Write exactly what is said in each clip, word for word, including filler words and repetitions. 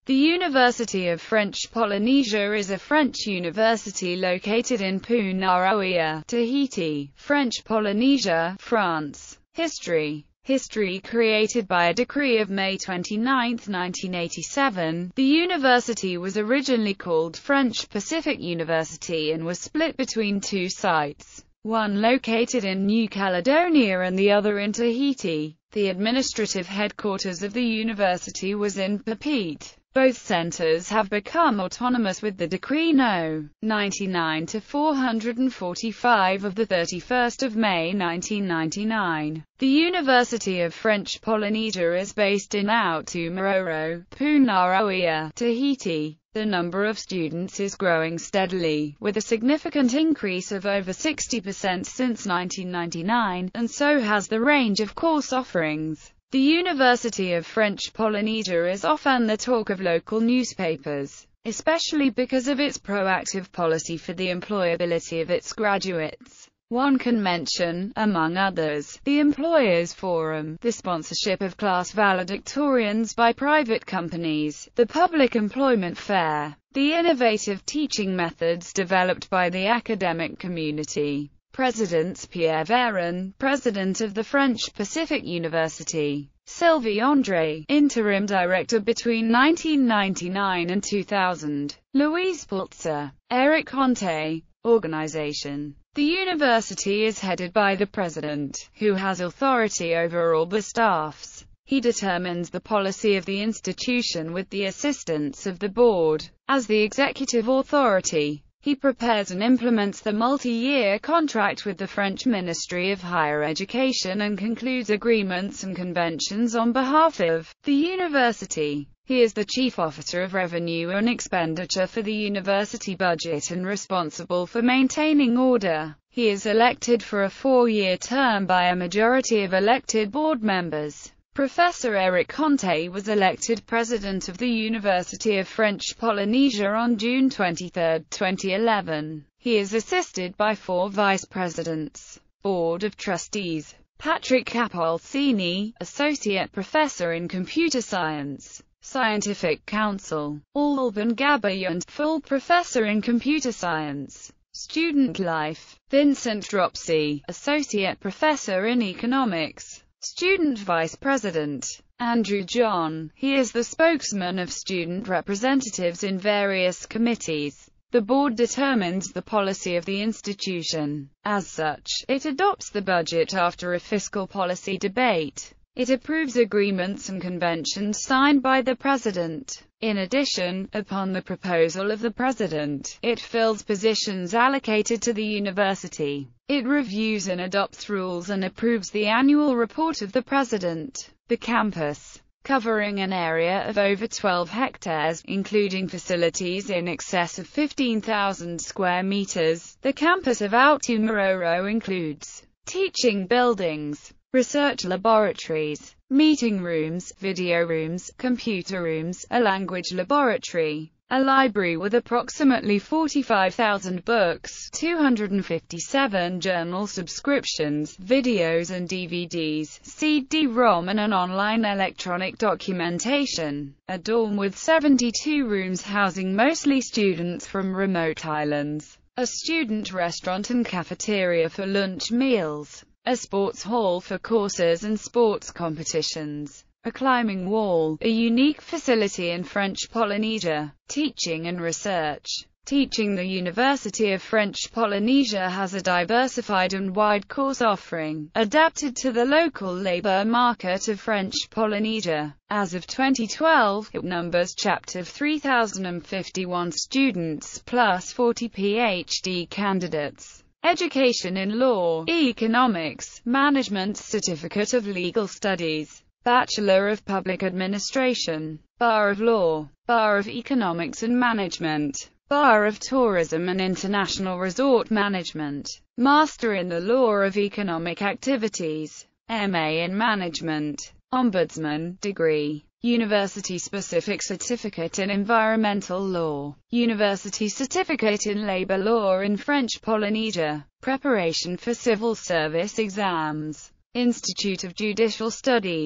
The University of French Polynesia is a French university located in Punaauia, Tahiti, French Polynesia, France. History. History created by a decree of May twenty-ninth, nineteen eighty-seven, the university was originally called French Pacific University and was split between two sites, one located in New Caledonia and the other in Tahiti. The administrative headquarters of the university was in Papeete. Both centers have become autonomous with the Decree No. ninety-nine to four hundred forty-five of the thirty-first of May nineteen ninety-nine. The University of French Polynesia is based in Aotearoa, Punaauia, Tahiti. The number of students is growing steadily, with a significant increase of over sixty percent since nineteen ninety-nine, and so has the range of course offerings. The University of French Polynesia is often the talk of local newspapers, especially because of its proactive policy for the employability of its graduates. One can mention, among others, the Employers Forum, the sponsorship of class valedictorians by private companies, the public employment fair, the innovative teaching methods developed by the academic community. Presidents Pierre Véron, President of the French Pacific University; Sylvie André, Interim Director between nineteen ninety-nine and two thousand; Louise Pulitzer; Eric Conte. Organization. The university is headed by the President, who has authority over all the staffs. He determines the policy of the institution with the assistance of the board. As the executive authority, he prepares and implements the multi-year contract with the French Ministry of Higher Education and concludes agreements and conventions on behalf of the university. He is the chief officer of revenue and expenditure for the university budget and responsible for maintaining order. He is elected for a four-year term by a majority of elected board members. Professor Eric Conte was elected president of the University of French Polynesia on June twenty-third, twenty eleven. He is assisted by four vice presidents. Board of Trustees: Patrick Capolcini, associate professor in computer science. Scientific Council: Alban Gabayant, full professor in computer science. Student Life: Vincent Dropsy, associate professor in economics. Student Vice President: Andrew John. He is the spokesman of student representatives in various committees. The board determines the policy of the institution. As such, it adopts the budget after a fiscal policy debate. It approves agreements and conventions signed by the President. In addition, upon the proposal of the President, it fills positions allocated to the university. It reviews and adopts rules and approves the annual report of the President. The campus, covering an area of over twelve hectares, including facilities in excess of fifteen thousand square meters. The campus of Aotearoa includes teaching buildings, research laboratories, meeting rooms, video rooms, computer rooms, a language laboratory, a library with approximately forty-five thousand books, two hundred fifty-seven journal subscriptions, videos and D V Ds, C D ROM and an online electronic documentation, a dorm with seventy-two rooms housing mostly students from remote islands, a student restaurant and cafeteria for lunch meals, a sports hall for courses and sports competitions, a climbing wall, a unique facility in French Polynesia. Teaching and research. Teaching: the University of French Polynesia has a diversified and wide course offering, adapted to the local labor market of French Polynesia. As of twenty twelve, it numbers chapter of three thousand fifty-one students, plus forty PhD candidates. Education in Law, Economics, Management, Certificate of Legal Studies, Bachelor of Public Administration, Bar of Law, Bar of Economics and Management, Bar of Tourism and International Resort Management, Master in the Law of Economic Activities, M A in Management, Ombudsman degree. University-specific certificate in environmental law, University certificate in labor law in French Polynesia, preparation for civil service exams, Institute of Judicial Studies,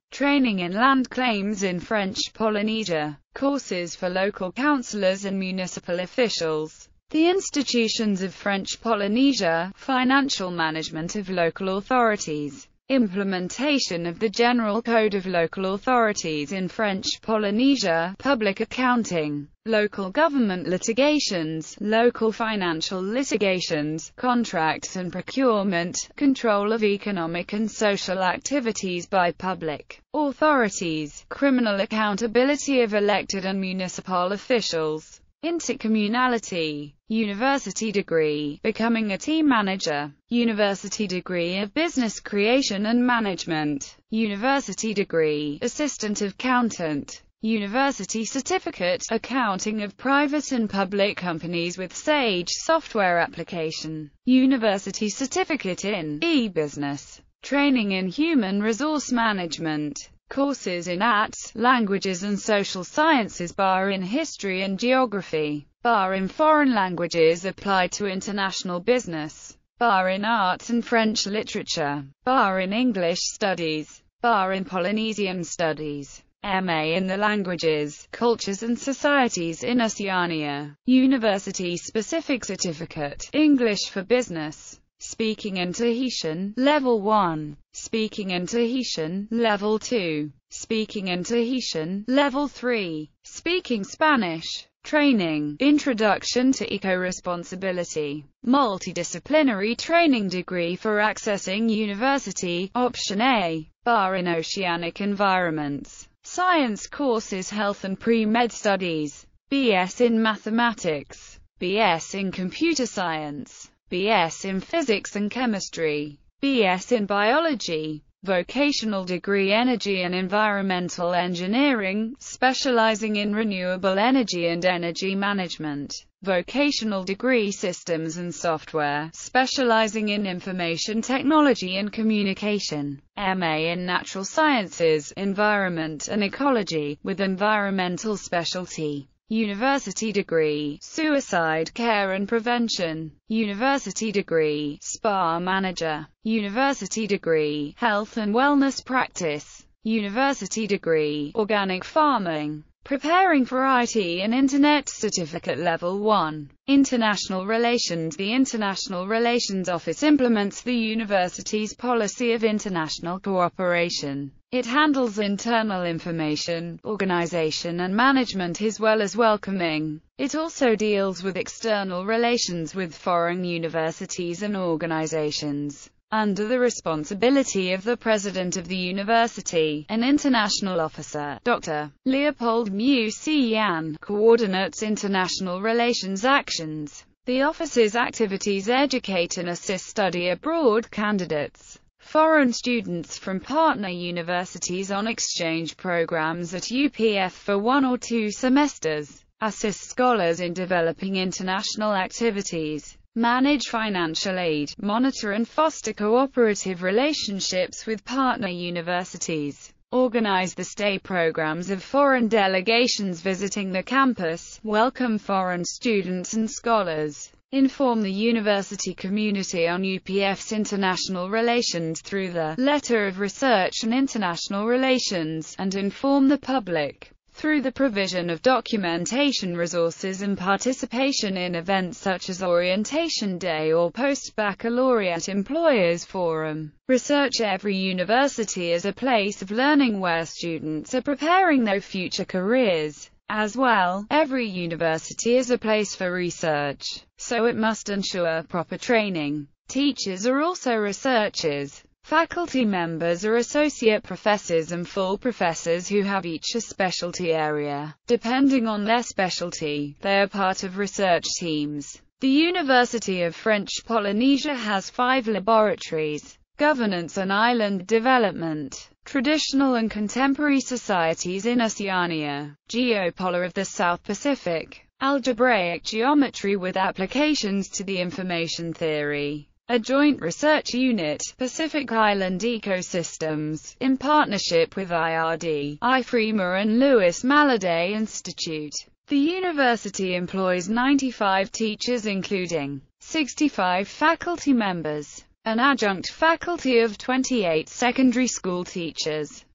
Training in land claims in French Polynesia. Courses for local councillors and municipal officials. The institutions of French Polynesia. Financial management of local authorities. Implementation of the General Code of Local Authorities in French Polynesia. Public accounting. Local government litigations, local financial litigations, contracts and procurement, control of economic and social activities by public authorities, criminal accountability of elected and municipal officials, intercommunality, university degree, becoming a team manager, university degree of business creation and management, university degree, assistant accountant, University certificate, accounting of private and public companies with Sage software application. University certificate in e-business. Training in human resource management. Courses in arts, languages and social sciences bar in history and geography. Bar in foreign languages applied to international business. Bar in arts and French literature. Bar in English studies. Bar in Polynesian studies. M A in the languages, cultures and societies in Oceania. University-specific certificate, English for business. Speaking in Tahitian, Level one. Speaking in Tahitian, Level two. Speaking in Tahitian, Level three. Speaking Spanish. Training, Introduction to Eco-Responsibility. Multidisciplinary training degree for accessing university, Option A. Bar in Oceanic Environments. Science courses Health and Pre-Med Studies. B S in Mathematics. B S in Computer Science. B S in Physics and Chemistry. B S in Biology. Vocational degree Energy and Environmental Engineering, specializing in renewable energy and energy management. Vocational degree Systems and Software, specializing in information technology and communication. M A in Natural Sciences, Environment and Ecology, with environmental specialty. University degree, Suicide Care and Prevention. University degree, Spa Manager. University degree, Health and Wellness Practice. University degree, Organic Farming. Preparing for I T and Internet Certificate Level one. International Relations. The International Relations Office implements the university's policy of international cooperation. It handles internal information, organization and management as well as welcoming. It also deals with external relations with foreign universities and organizations. Under the responsibility of the President of the University, an international officer, Doctor Leopold Mu-Sian, coordinates international relations actions. The office's activities educate and assist study abroad candidates, foreign students from partner universities on exchange programs at U P F for one or two semesters, assist scholars in developing international activities, manage financial aid, monitor and foster cooperative relationships with partner universities, organize the stay programs of foreign delegations visiting the campus, welcome foreign students and scholars, inform the university community on U P F's international relations through the Letter of Research and International Relations, and inform the public through the provision of documentation resources and participation in events such as Orientation Day or Post-Baccalaureate Employers Forum. Research. Every university is a place of learning where students are preparing their future careers. As well, every university is a place for research, so it must ensure proper training. Teachers are also researchers. Faculty members are associate professors and full professors who have each a specialty area. Depending on their specialty, they are part of research teams. The University of French Polynesia has five laboratories: governance and island development, traditional and contemporary societies in Oceania, geopolar of the South Pacific, algebraic geometry with applications to the information theory, a joint research unit, Pacific Island Ecosystems, in partnership with I R D, I FREMA and Louis Malladay Institute. The university employs ninety-five teachers including sixty-five faculty members, an adjunct faculty of twenty-eight secondary school teachers,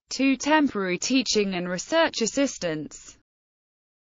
two temporary teaching and research assistants.